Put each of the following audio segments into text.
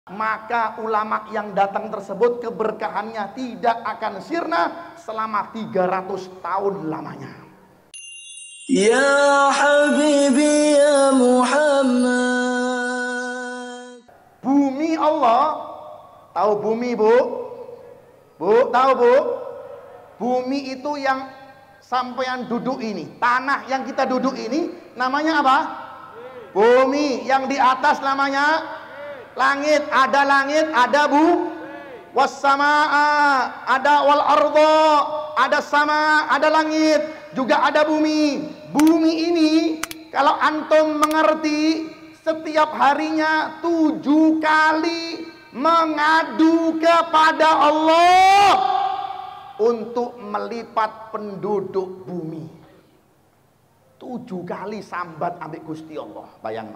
maka ulama yang datang tersebut keberkahannya tidak akan sirna selama 300 tahun lamanya. Ya Habibi ya Muhammad. Bumi Allah, tahu bumi bu? Bu, tahu bu? Bumi itu yang sampean duduk ini, tanah yang kita duduk ini namanya apa? Bumi. Yang di atas namanya langit. Ada langit, ada bu, wassamaa, ada wal ardo, ada sama, ada langit, juga ada bumi. Bumi ini kalau antum mengerti, setiap harinya 7 kali mengadu kepada Allah untuk melipat penduduk bumi. 7 kali sambat ambek Gusti Allah, bayangno.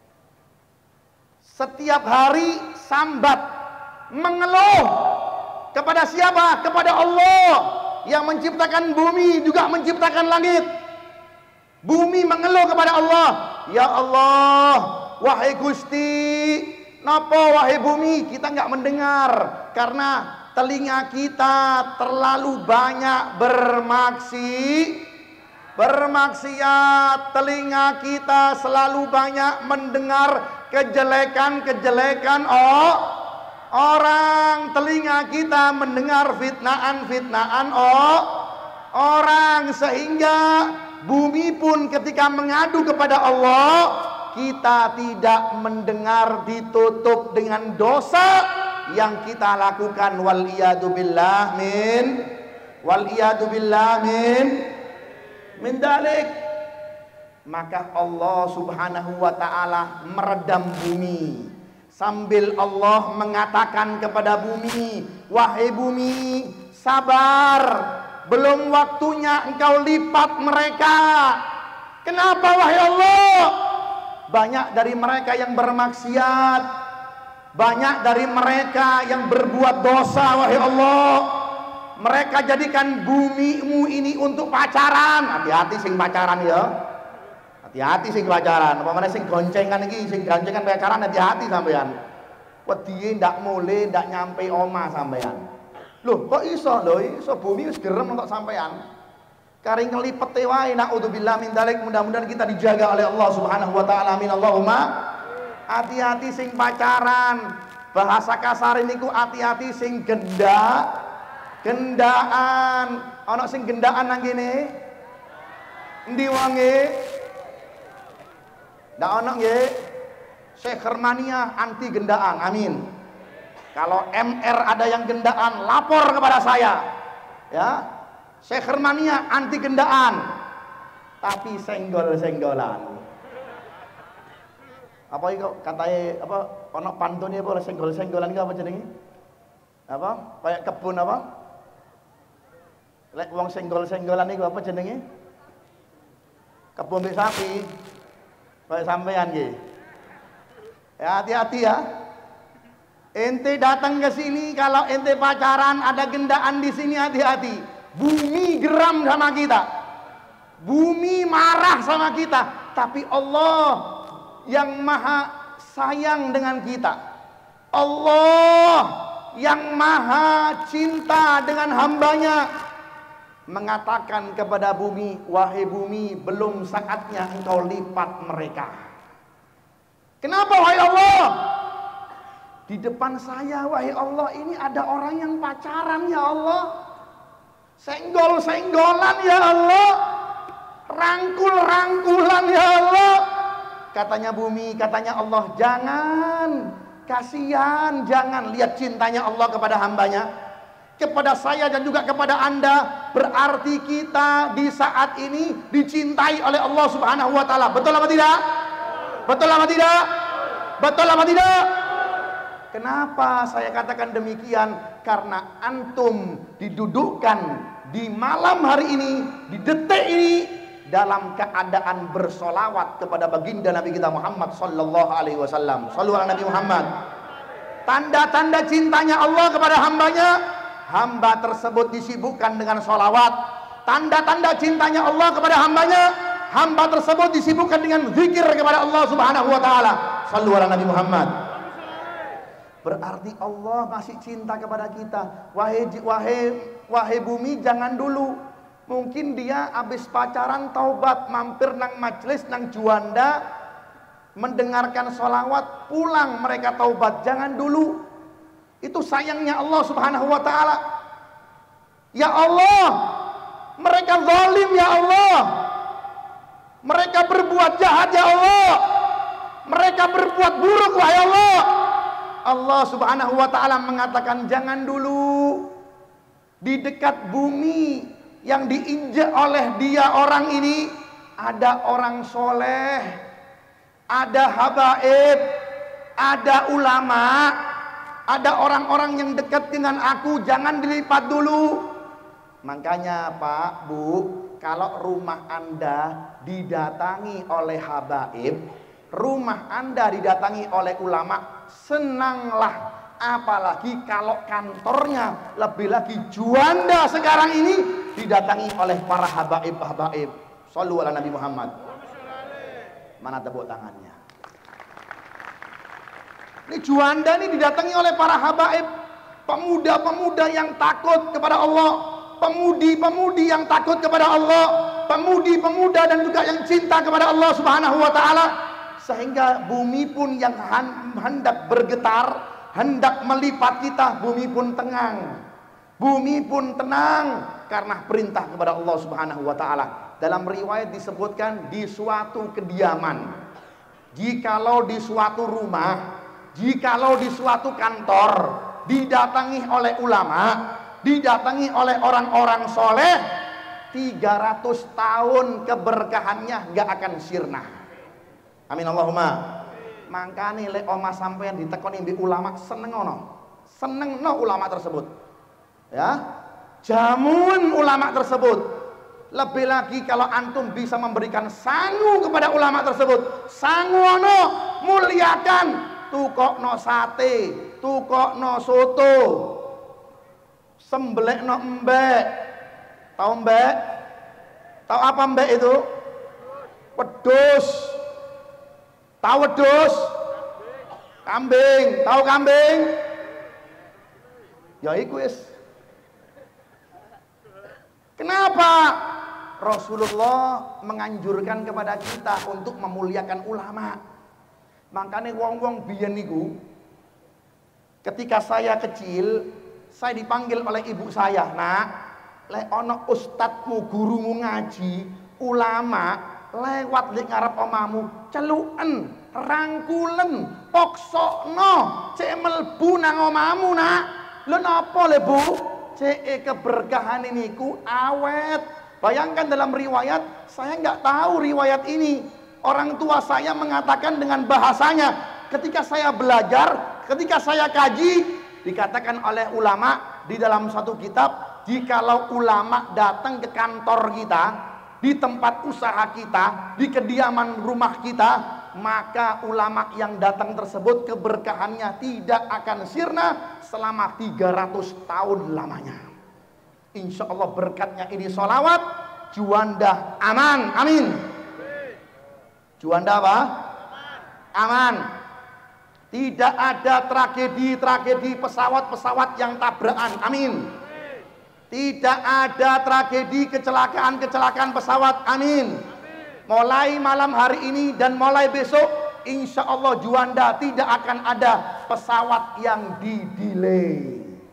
Setiap hari sambat, mengeluh kepada siapa? Kepada Allah yang menciptakan bumi, juga menciptakan langit. Bumi mengeluh kepada Allah, ya Allah, wahai Gusti, napa wahai bumi kita nggak mendengar karena telinga kita terlalu banyak bermaksiat. Telinga kita selalu banyak mendengar kejelekan-kejelekan orang. Telinga kita mendengar fitnaan orang, sehingga bumi pun ketika mengadu kepada Allah, kita tidak mendengar, ditutup dengan dosa yang kita lakukan. Waliyadu billah min dalik. Maka Allah subhanahu wa ta'ala meredam bumi sambil Allah mengatakan kepada bumi, wahai bumi, sabar, belum waktunya engkau lipat mereka. Kenapa wahai Allah? Banyak dari mereka yang bermaksiat, banyak dari mereka yang berbuat dosa wahai Allah. Mereka jadikan bumimu ini untuk pacaran. Hati-hati sing pacaran ya. Hati-hati sing pacaran. Apa mana sing goncengan iki, sing goncengan pacaran, hati-hati sampean. Wedi ndak mule, ndak nyampe oma sampean. Loh, kok iso? Loh, iso bumi wis gerem kok sampean. Kari ngelipet wae, naudzubillah min dzalik. Mudah-mudahan kita dijaga oleh Allah Subhanahu wa taala. Amin Allahumma. Hati-hati sing pacaran. Bahasa kasar niku hati-hati sing gendaan. Ana sing gendaan nang kene. Endi wonge? Ndak ana nggih. Syekh Hermania anti gendaan. Amin. Kalau MR ada yang gendaan, lapor kepada saya. Ya. Syekh Hermania anti gendaan. Tapi senggol-senggolan. Apa iki kok katae apa ana pantune apa senggol-senggolan iki apa jenenge? Apa? Kayak kebun apa? Lek wong senggol-senggolan iku apa jenenge? Kebun mbek sapi. Kayak sampean nggih. Ya hati-hati ya. Ente datang ke sini, kalau ente pacaran ada gendaan di sini, hati-hati. Bumi geram sama kita, bumi marah sama kita, tapi Allah yang maha sayang dengan kita, Allah yang maha cinta dengan hambanya, mengatakan kepada bumi, wahai bumi, belum saatnya engkau lipat mereka. Kenapa wahai Allah? Di depan saya wahai Allah ini ada orang yang pacaran ya Allah. Senggol-senggolan ya Allah. Rangkul-rangkulan ya Allah. Katanya bumi, katanya Allah, jangan, kasihan, jangan. Lihat cintanya Allah kepada hambanya, kepada saya dan juga kepada Anda. Berarti kita di saat ini dicintai oleh Allah Subhanahu wa taala. Betul apa tidak? Betul apa tidak? Betul apa tidak? Kenapa saya katakan demikian? Karena antum didudukkan di malam hari ini, di detik ini, dalam keadaan bersolawat kepada baginda Nabi kita Muhammad sallallahu alaihi wasallam. Shallu ala Nabi Muhammad. Tanda-tanda cintanya Allah kepada hambanya, hamba tersebut disibukkan dengan solawat. Tanda-tanda cintanya Allah kepada hambanya, hamba tersebut disibukkan dengan zikir kepada Allah Subhanahu wa taala. Shallu ala Nabi Muhammad. berarti Allah masih cinta kepada kita. Wahai bumi, jangan dulu. Mungkin dia habis pacaran taubat, mampir nang majelis nang juanda, mendengarkan sholawat, pulang mereka taubat. Jangan dulu. Itu sayangnya Allah subhanahu wa ta'ala. Ya Allah, mereka zalim ya Allah, mereka berbuat jahat ya Allah, mereka berbuat buruk wahai Allah. Allah subhanahu wa ta'ala mengatakan jangan dulu. Di dekat bumi yang diinjak oleh dia orang ini ada orang soleh, ada habaib, ada ulama, ada orang-orang yang dekat dengan aku. Jangan dilipat dulu. Makanya Pak, Bu, kalau rumah Anda didatangi oleh habaib, rumah Anda didatangi oleh ulama, senanglah. Apalagi kalau kantornya, lebih lagi juanda sekarang ini didatangi oleh para habaib-habaib. Shallu ala Nabi Muhammad. Mana tepuk tangannya? Ini juanda ini didatangi oleh para habaib, pemuda-pemuda yang takut kepada Allah, pemudi-pemudi yang takut kepada Allah, pemudi-pemuda dan juga yang cinta kepada Allah subhanahu wa ta'ala. Sehingga bumi pun yang hendak bergetar, hendak melipat kita, bumi pun tenang. Bumi pun tenang karena perintah kepada Allah subhanahu wa ta'ala. Dalam riwayat disebutkan di suatu kediaman, jikalau di suatu rumah, jikalau di suatu kantor didatangi oleh ulama, didatangi oleh orang-orang soleh, 300 tahun keberkahannya gak akan sirna. Amin Allahumma. Makanya lek omah sampean ditekoni mbek ulama seneng no ulama tersebut. Ya, jamun ulama tersebut. Lebih lagi kalau antum bisa memberikan sangu kepada ulama tersebut. Sangu ono, muliakan. Tukokno sate, tukokno soto, sembelekno mbek. Tahu mbek? Tahu apa mbek itu? Wedhus. Tahu wedhus? Kambing. Tahu kambing? Ya iku wis. Kenapa Rasulullah menganjurkan kepada kita untuk memuliakan ulama? Makanya wong-wong biyen niku, ketika saya kecil, saya dipanggil oleh ibu saya, "Nak, lek ono ustadmu, gurumu ngaji, ulama lewat di ngarep omamu, celuken, rangkulen, poksokno, cek mlebu nang omamu, Nak." Lho napa le, Bu? Cek keberkahan ini ku awet. Bayangkan dalam riwayat, saya nggak tahu riwayat ini. Orang tua saya mengatakan dengan bahasanya, ketika saya belajar, ketika saya kaji, dikatakan oleh ulama di dalam satu kitab, jikalau ulama datang ke kantor kita, di tempat usaha kita, di kediaman rumah kita, maka ulama yang datang tersebut keberkahannya tidak akan sirna selama 300 tahun lamanya. Insya Allah berkatnya ini sholawat, juanda aman, amin. Juanda apa? Aman. Tidak ada tragedi-tragedi pesawat-pesawat yang tabrakan, amin. Tidak ada tragedi kecelakaan-kecelakaan pesawat, amin. Mulai malam hari ini dan mulai besok, insya Allah juanda tidak akan ada pesawat yang di-delay.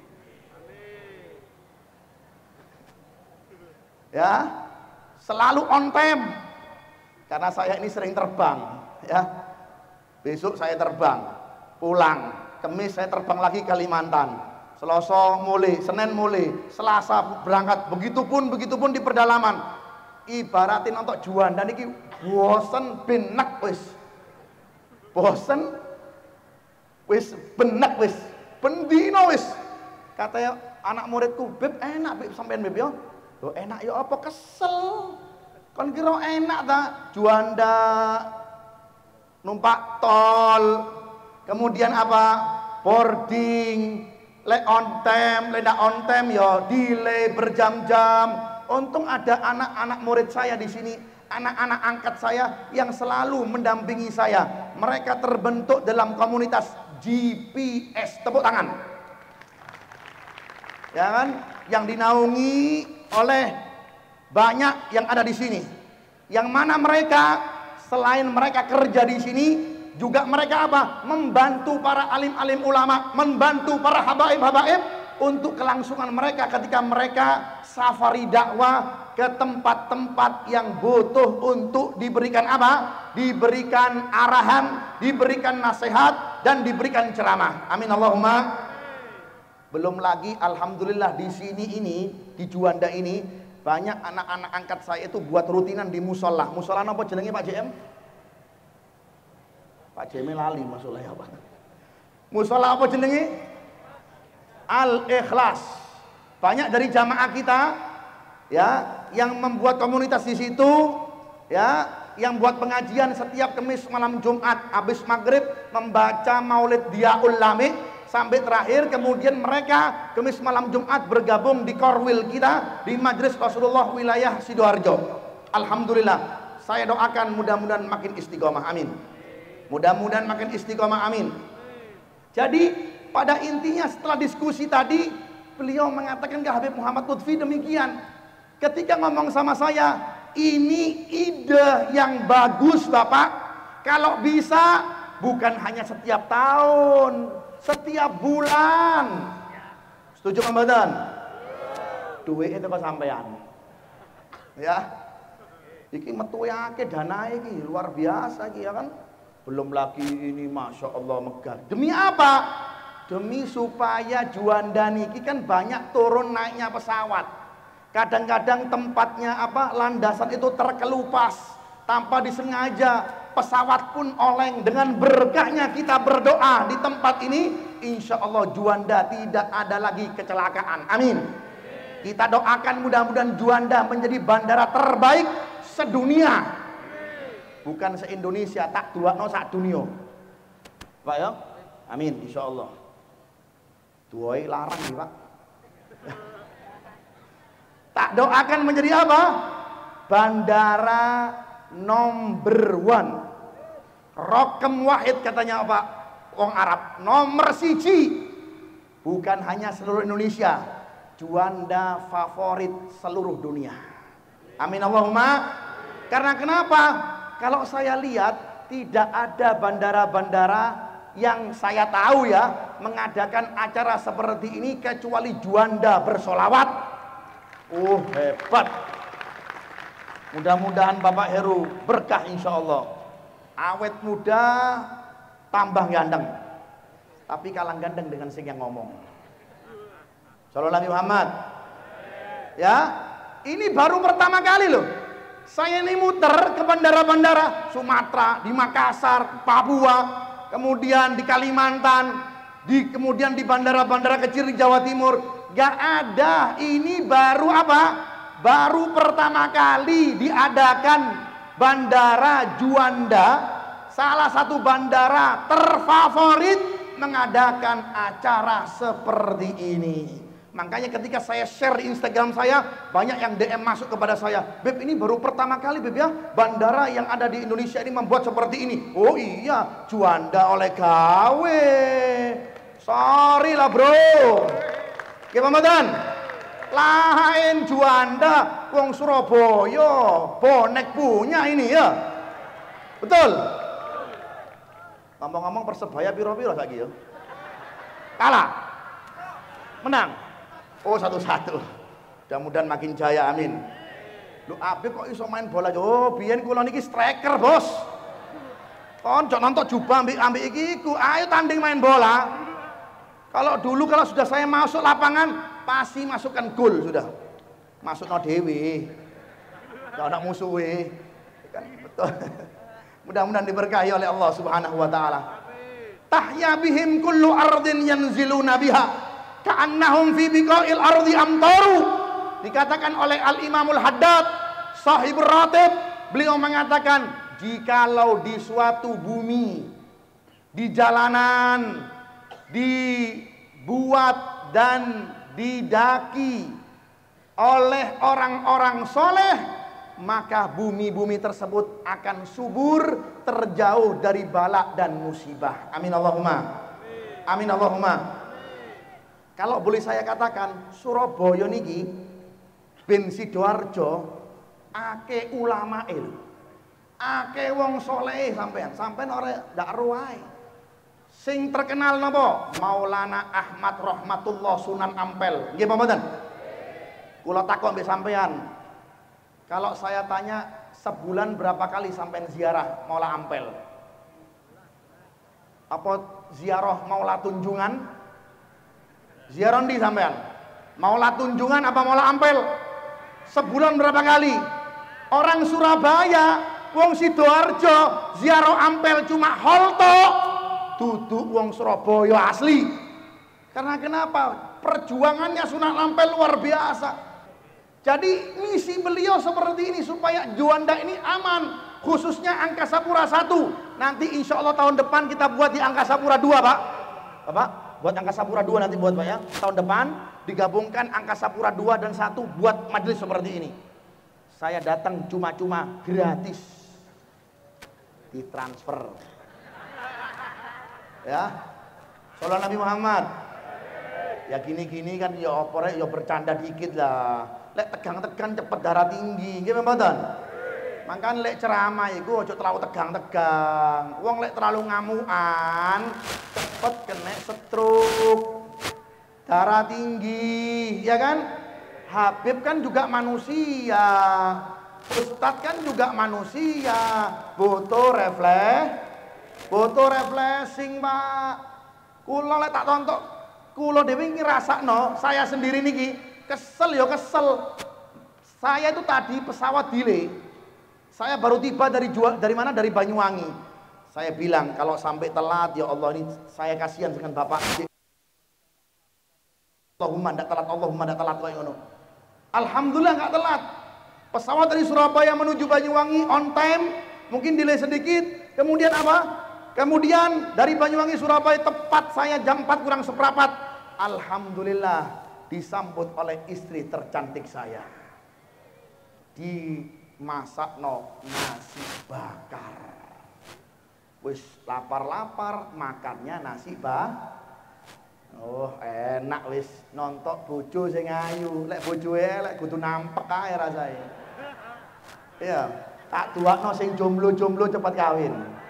Ya, selalu on time. Karena saya ini sering terbang, ya. Besok saya terbang, pulang. Kamis saya terbang lagi ke Kalimantan. Selasa mulai, Senin mulai, Selasa berangkat. Begitupun di pedalaman. Ibaratin untuk juanda niki bosen benek wis. Bosen wis benek wis. Bendino wis. Katanya anak muridku, "Beb enak Beb sampean Beb yo." Loh enak yo apa kesel? Kon kira enak ta juanda numpak tol, kemudian apa? Boarding, lek on time, lek ndak on time yo delay berjam-jam. Untung ada anak-anak murid saya di sini, anak-anak angkat saya yang selalu mendampingi saya. Mereka terbentuk dalam komunitas GPS. Tepuk tangan. Ya kan? Yang dinaungi oleh banyak yang ada di sini. Yang mana mereka selain mereka kerja di sini, juga mereka apa? Membantu para alim-alim ulama, membantu para habaib-habaib untuk kelangsungan mereka ketika mereka safari dakwah ke tempat-tempat yang butuh untuk diberikan apa? Diberikan arahan, diberikan nasihat, dan diberikan ceramah. Amin Allahumma. Belum lagi alhamdulillah di sini ini, di Juanda ini, banyak anak-anak angkat saya itu buat rutinan di musola. Musola apa jenenge Pak JM? Pak JM lali maksudnya apa? Musola apa jenenge? Al-Ikhlas. Banyak dari jamaah kita ya yang membuat komunitas di situ, ya, yang buat pengajian setiap Kamis malam Jumat habis maghrib membaca Maulid Diaul Lami sampai terakhir, kemudian mereka Kamis malam Jumat bergabung di Korwil kita di Majelis Rasulullah wilayah Sidoarjo. Alhamdulillah, saya doakan mudah-mudahan makin istiqomah, amin. Mudah-mudahan makin istiqomah, amin. Jadi pada intinya setelah diskusi tadi, beliau mengatakan ke Habib Muhammad Lutfi demikian. Ketika ngomong sama saya, ini ide yang bagus Bapak. Kalau bisa bukan hanya setiap tahun, setiap bulan. Setuju Ramadan? Duit itu kesampaian. Ya. Iki metu akeh dana iki luar biasa iki ya kan. Belum lagi ini Masya Allah megah. Demi apa? Demi supaya Juanda niki kan banyak turun naiknya pesawat. Kadang-kadang tempatnya apa, landasan itu terkelupas tanpa disengaja, pesawat pun oleng. Dengan berkahnya kita berdoa di tempat ini, insya Allah Juanda tidak ada lagi kecelakaan, amin. Kita doakan mudah-mudahan Juanda menjadi bandara terbaik sedunia, bukan se-Indonesia, tak dua no sak dunia, Pak ya, amin insya Allah. Duai larang nih Pak. Tak doakan menjadi apa? Bandara nomor 1. Rokem wahid katanya Pak wong Arab. Nomor 1. Bukan hanya seluruh Indonesia, Juanda favorit seluruh dunia. Amin Allahumma. Karena kenapa? Kalau saya lihat tidak ada bandara-bandara yang saya tahu ya mengadakan acara seperti ini kecuali Juanda bersolawat. Hebat. Mudah-mudahan Bapak Heru berkah insya Allah. Awet muda tambah ganteng, tapi kalah ganteng dengan sing yang ngomong. Sallallahu Nabi Muhammad. Ya, ini baru pertama kali loh saya ini muter ke bandara-bandara Sumatera, di Makassar, Papua, kemudian di Kalimantan, kemudian di bandara-bandara kecil di Jawa Timur. Gak ada, ini baru apa? Baru pertama kali diadakan bandara Juanda, salah satu bandara terfavorit mengadakan acara seperti ini. Makanya ketika saya share di Instagram saya, banyak yang DM masuk kepada saya, Beb ini baru pertama kali Beb ya, bandara yang ada di Indonesia ini membuat seperti ini. Oh iya, Juanda oleh gawe. Sorry lah bro. Oke Ramadan. Lain Juanda, wong Surabaya, bonek punya ini ya. Betul. Ngomong-ngomong Persebaya piro-piro lagi ya? Kalah. Menang. Oh 1-1. Mudah-mudahan makin jaya, amin. Lu Abib kok iso main bola? Oh biyen kula niki striker, Bos. Kon jok nonton jubah ambek iki ku, ayo tanding main bola. Kalau dulu kalau sudah saya masuk lapangan pasti masukkan gol sudah. Masuk no dewi. Gak ada musuhe. Kan betul. Mudah-mudahan diberkahi oleh Allah Subhanahu wa taala. Tahya bihim kullu ardin yanziluna biha ka'annahum fi biqa'il ardi amtaru. Dikatakan oleh Al-Imamul Haddad Sahibur Ratib, beliau mengatakan jikalau di suatu bumi, di jalanan dibuat dan didaki oleh orang-orang soleh, maka bumi-bumi tersebut akan subur, terjauh dari bala dan musibah. Amin Allahumma. Amin Allahumma. Kalau boleh saya katakan, Surabaya niki ben Sidoarjo ake ulama ake wong soleh sampean ora ndak ruwae. Sing terkenal napa? Maulana Ahmad Rahmatullah Sunan Ampel. Nggih apa mboten? Kula takon mbek sampean. Kalau saya tanya sebulan berapa kali sampean ziarah Maula Ampel? Apa ziarah Maula Tunjungan? Ziarah ndi sampean? Maula Tunjungan apa Maula Ampel? Sebulan berapa kali? Orang Surabaya, wong Sidoarjo, ziarah Ampel cuma holto. Duduk wong Surabaya asli. Karena kenapa? Perjuangannya Sunan Ampel luar biasa. Jadi misi beliau seperti ini supaya Juanda ini aman, khususnya Angkasa Pura 1. Nanti insya Allah tahun depan kita buat di Angkasa Pura 2, Pak. Bapak, buat Angkasa Pura 2 nanti buat Pak ya. Tahun depan digabungkan Angkasa Pura 2 dan 1 buat majelis seperti ini. Saya datang cuma-cuma gratis. Ditransfer. Ya. Sallallahu Nabi Muhammad. Ya gini-gini kan ya opore ya bercanda dikit lah. Lek tegang-tegang cepet darah tinggi, nggih mboten? Mangkan lek ceramah iku aja terlalu tegang-tegang. Wong lek terlalu ngamukan cepet kena stroke. Darah tinggi, ya kan? Habib kan juga manusia. Ustadz kan juga manusia. Butuh refreshing, Pak. Kula lek tak tonton, kula dhewe ngrasakno, saya sendiri niki kesel. Saya itu tadi pesawat delay. Saya baru tiba dari mana? Dari Banyuwangi. Saya bilang kalau sampai telat, ya Allah ini saya kasihan dengan Bapak. Allahumma ndak telat kaya ngono. Alhamdulillah nggak telat. Pesawat dari Surabaya menuju Banyuwangi on time, mungkin delay sedikit. Kemudian apa? Kemudian dari Banyuwangi Surabaya tepat saya jam 4 kurang seperempat. Alhamdulillah disambut oleh istri tercantik saya. Dimasak nasi bakar. Wis lapar-lapar makannya nasi Oh, enak wis nontok bojo sing ayu. Lek bojoe elek kudu nampek ae rasane. Iya, tak duakno sing jomblo-jomblo cepet kawin.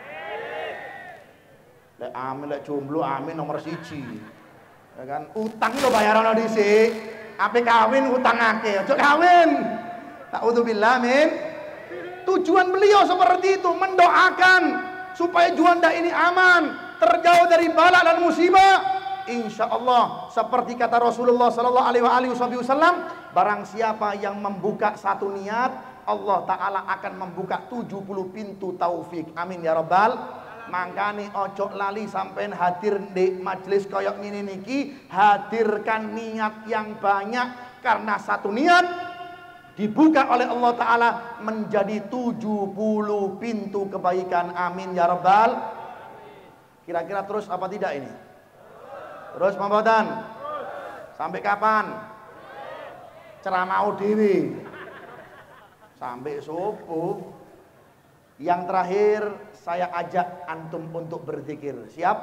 Lek amin lek jomblo amin nomor 1. Ya kan, utang lo bayaran dhisik. Ape kawin utang akeh, aja kawin. Ta'udzubillah min. Tujuan beliau seperti itu, mendoakan supaya Juanda ini aman, terjauh dari bala dan musibah. Insya Allah seperti kata Rasulullah Sallallahu Alaihi Wasallam, barang siapa yang membuka satu niat, Allah Ta'ala akan membuka 70 pintu taufik. Amin ya Rabbal. Mangkane ojo lali sampean hadir di majelis koyok ini niki, hadirkan niat yang banyak, karena satu niat dibuka oleh Allah Ta'ala menjadi 70 pintu kebaikan. Amin ya Rabbal. Kira-kira terus apa tidak ini? Terus pembotan? Sampai kapan? Ceramah dewi sampai subuh. Yang terakhir saya ajak antum untuk berzikir. Siap?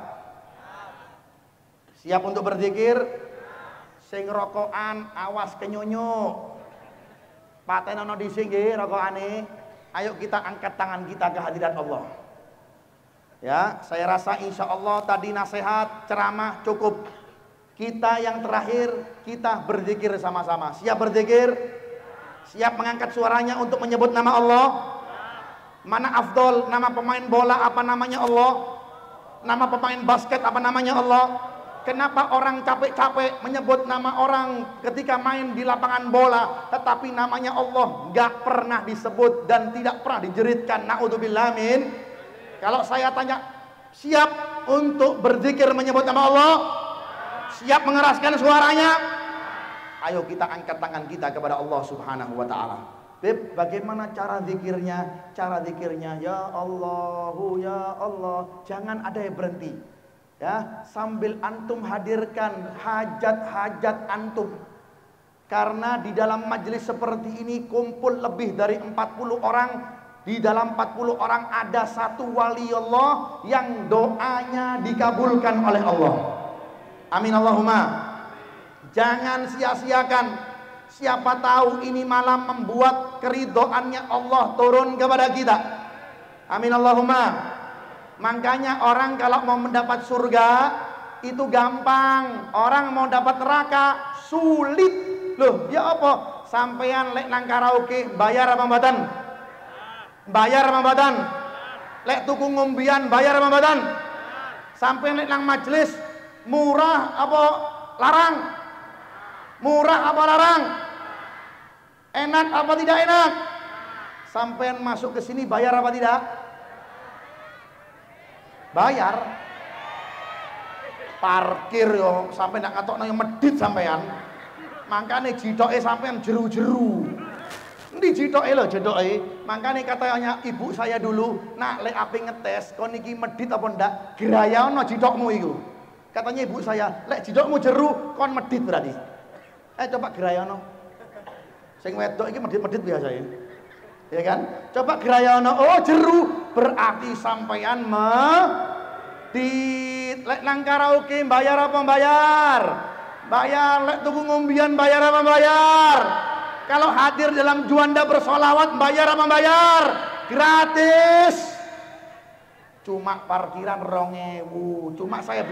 Siap untuk berzikir? Sing rokokan awas kenyonyo. Patenono dhisik nggih rokokane. Ayo kita angkat tangan kita ke hadirat Allah. Ya, saya rasa insya Allah tadi nasihat ceramah cukup. Kita yang terakhir kita berzikir sama-sama. Siap berzikir? Siap mengangkat suaranya untuk menyebut nama Allah? Mana afdol, nama pemain bola apa namanya Allah? Nama pemain basket apa namanya Allah? Kenapa orang capek-capek menyebut nama orang ketika main di lapangan bola, tetapi namanya Allah gak pernah disebut dan tidak pernah dijeritkan? Na'udzubillah min. Kalau saya tanya, siap untuk berzikir menyebut nama Allah? Siap mengeraskan suaranya? Ayo kita angkat tangan kita kepada Allah Subhanahu wa Ta'ala. Beb, bagaimana cara zikirnya? Cara zikirnya, ya Allahu ya Allah. Jangan ada yang berhenti. Ya, sambil antum hadirkan hajat-hajat antum. Karena di dalam majelis seperti ini kumpul lebih dari 40 orang. Di dalam 40 orang ada satu wali Allah yang doanya dikabulkan oleh Allah. Amin Allahumma. Jangan sia-siakan. Siapa tahu ini malam membuat keridhoannya Allah turun kepada kita. Amin Allahumma. Makanya orang kalau mau mendapat surga itu gampang. Orang mau dapat neraka sulit. Loh, ya apa? Sampean lek nang karaoke bayar apa mboten? Bayar apa mboten? Lek tuku ngombian bayar apa mboten? Sampean lek nang majelis murah apa larang? Murah apa larang? Enak apa tidak enak? Sampean masuk ke sini bayar apa tidak? Bayar. Parkir yo sampai nak ngatokno yang medit sampean. Makane jitoke sampean jeru-jeru. Endi jitoke lho jitoke? Makane katanya ibu saya dulu, "Nak lek ape ngetes kon iki medit apa ndak? Gerayaono jitokmu iku." Katanya ibu saya, "Lek jitokmu jeru kon medit berarti." Coba gerayono. Sing wedok iki medit-medit biasa ya. Ya kan? Coba gerayono. Oh, jeru berarti sampean medit. Lek nang karaoke bayar apa bayar? Bayar. Lek tuku ngombian bayar apa bayar? Kalau hadir dalam juanda bersolawat bayar apa bayar? Gratis. Cuma parkiran 2.000. Cuma saya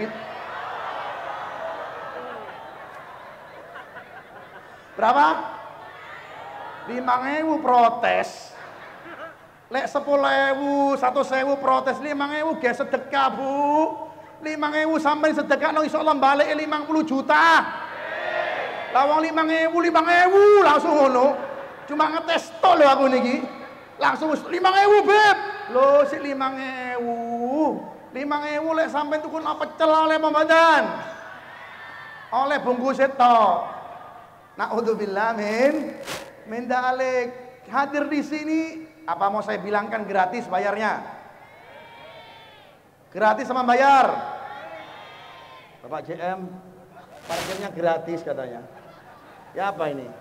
berapa? 5.000 protes. Lek 10.000, 100.000 protes, 5.000 ge sedekah, Bu. 5.000 sampai sedekah no insyaallah balik 50 juta. Lah wong 5.000 langsung ngono. Cuma ngetes tok lho aku niki. Langsung 5.000, Beb. Lho sik 5.000. 5.000 lek sampai tuku pecel oleh pembadan. Oleh bungkus tok. Na'udzubillah min dalik. Hadir di sini, apa mau saya bilangkan gratis bayarnya? Gratis sama bayar? Bapak JM, parkirnya gratis katanya. Ya apa ini?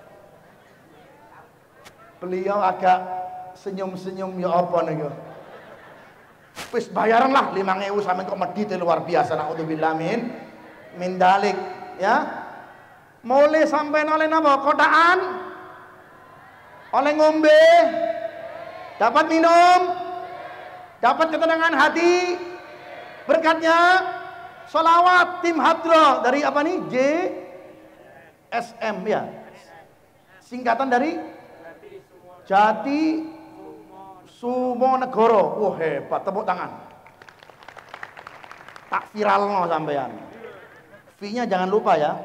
Beliau agak senyum-senyum, ya apa nih? Wis bayaran lah 5.000 sampai kok medit luar biasa. Na'udzubillah min dalik, ya. Mulai sampai oleh napa? Kotaan, oleh ngombe, dapat minum, dapat ketenangan hati, berkatnya sholawat tim hadroh dari apa nih? JSM ya, singkatan dari Jati Sumonegoro. Wah hebat, tepuk tangan. Tak viral no sampean. Fee-nya jangan lupa ya.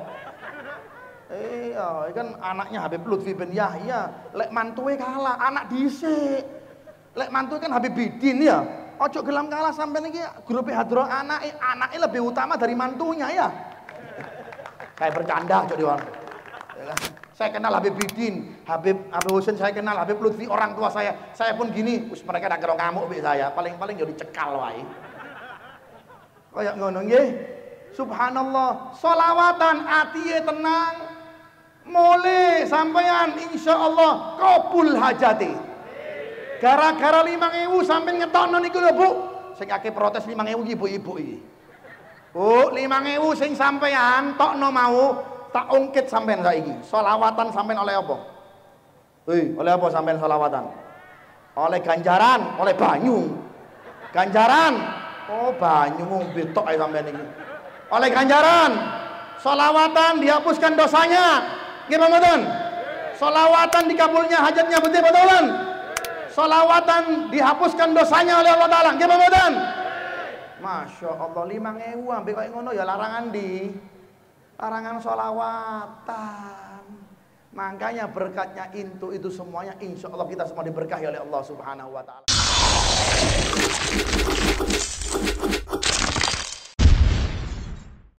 Iya, kan anaknya Habib Lutfi bin Yahya, lek mantuwe kalah, anak dhisik. Lek mantuwe kan Habib Bidin ya. Ojo gelam kalah sampean iki grup hadroh anake lebih utama dari mantunya ya. Saya bercanda ojo diwan. Saya kenal Habib Bidin, Habib Husain saya kenal, Habib Lutfi orang tua saya. Saya pun gini, mereka dak kira ngamuk mbek saya, paling-paling yo dicekal wae. Kayak ngono nggih. Subhanallah, sholawatan atiye tenang. Mulai sampean insyaallah kabul hajati. Gara-gara 5.000 sampean ngetokno niku lho, Bu. Sing akeh protes 5.000 ibu-ibu iki. Bu, 5.000 sing sampean tokno mau tak ungkit sampean saiki. Sholawatan sampean oleh apa? Oleh apa sampean sholawatan? Oleh ganjaran, oleh banyu. Ganjaran. Oh, banyu ngombe tok ae sampean iki. Oleh ganjaran, sholawatan dihapuskan dosanya. Gimana betul? Sholawatan dikabulnya hajatnya, betul-betul. Sholawatan dihapuskan dosanya oleh Allah Ta'ala. Gimana betul? Masya Allah, 5.000 ambil kayak ngono ya larangan di larangan sholawatan. Makanya berkatnya itu semuanya insya Allah kita semua diberkahi oleh Allah Subhanahu Wa Ta'ala.